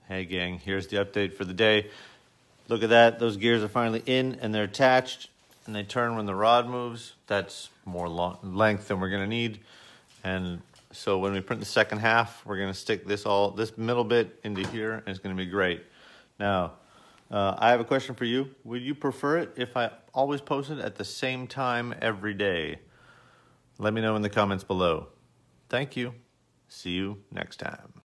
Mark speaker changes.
Speaker 1: Hey gang, here's the update for the day. Look at that, those gears are finally in and they're attached and they turn when the rod moves. That's more length than we're gonna need. And so when we print the second half, we're gonna stick this middle bit into here and it's gonna be great. Now, I have a question for you. Would you prefer it if I always post it at the same time every day? Let me know in the comments below. Thank you. See you next time.